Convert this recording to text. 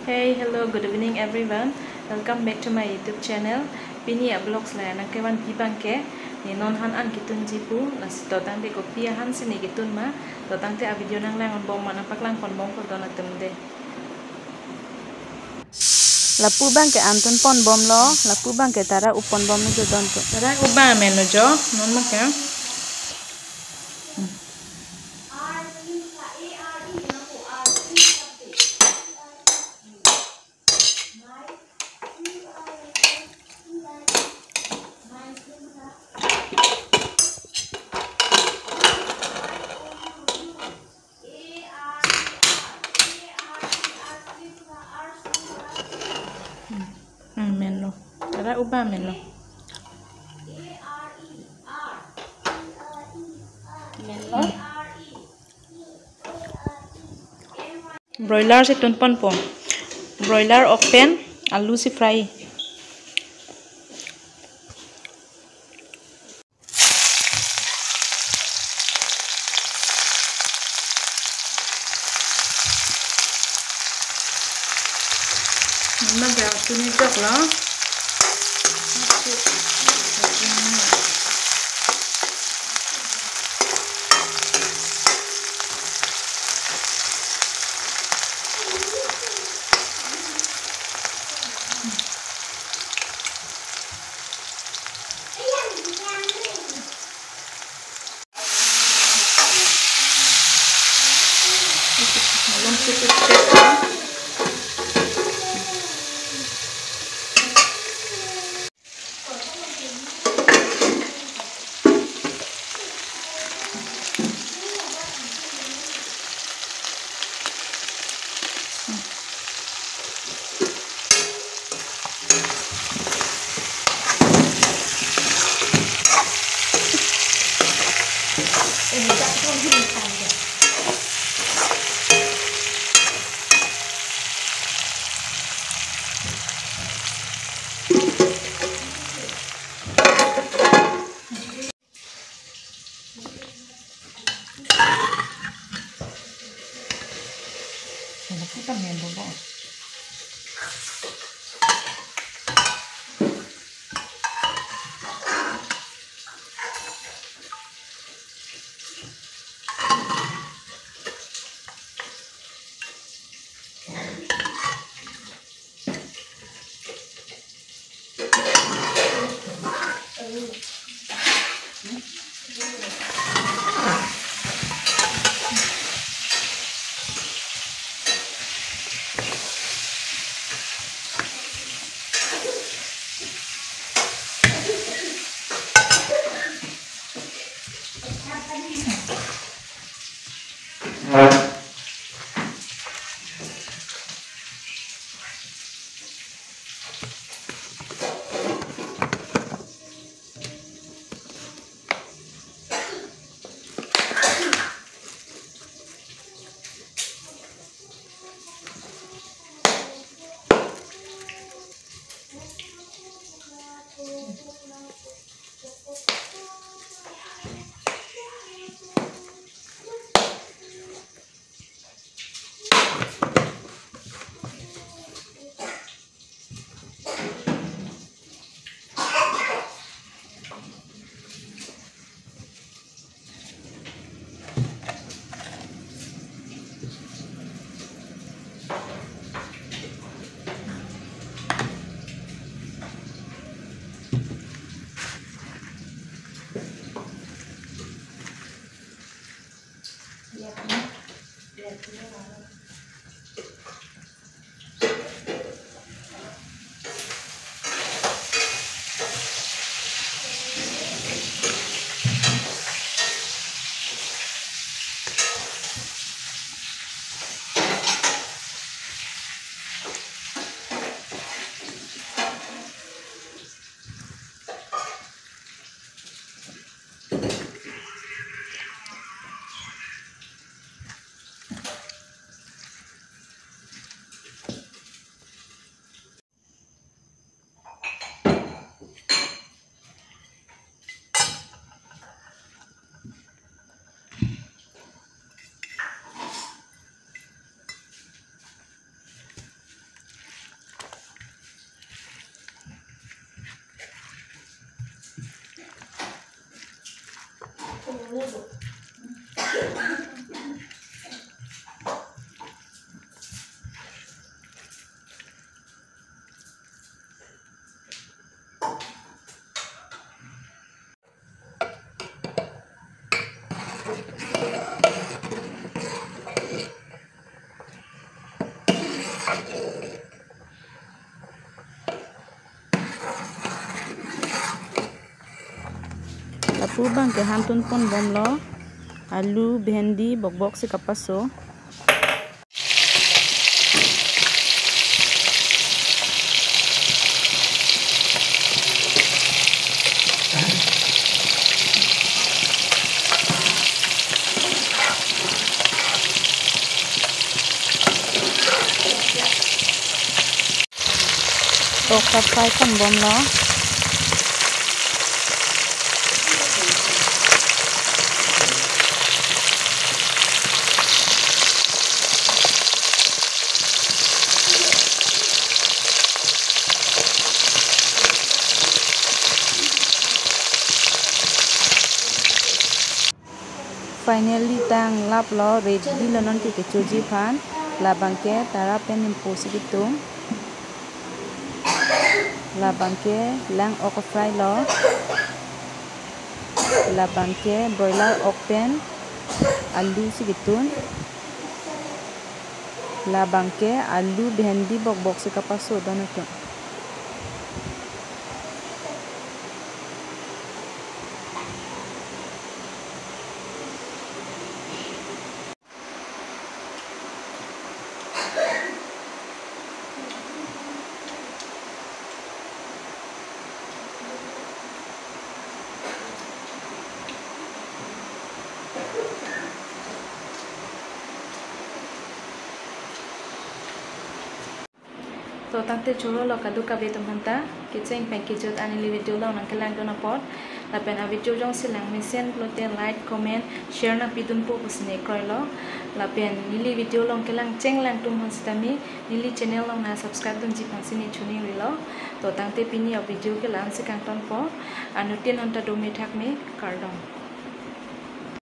Hey, hello, good evening everyone. Welcome back to my YouTube channel. Pini vlogs la na kewan pibang ke ni non han an kitun jipu na totang de ko pia han sini kitun ma totang te a video nang lang on bom mana paklang kon bom ko dona tumde. Lapu bang ke antun pon bom lo, lapu bang ke tara upon bom no don to. Tara ubang meno jo non ma ka. Meno. Tara ubang meno. Meno. Broiler se tun pon pom. Broiler open, alu si fry. Nama gak sini jok lah. Belum cukup cek. Kita main bobo. Lapu bang ke hantun pon bom lo alu bhendi bok bok se kapaso tok kapai pon bom lo finally tang lap lo ready lo non ke choji phan la bangke tara pen impo sigitung la bangke lang ok fry lo la bangke broiler ok pen alu sigitun la bangke alu bhendi bok bok se kapaso donato to tangte choro lo kadu kabe tumhanta kitchen pen kijot ani li video lo nang kelang dona pot la pen a video jong silang mesen klote like comment share na pidun po pusne kroy lo la pen nili video long kelang cheng lang tum hostami nili channel long na subscribe dun ji pansini chuni lo to tangte pini a video ke lang se kang ton po anutin hanta do me thak me kardom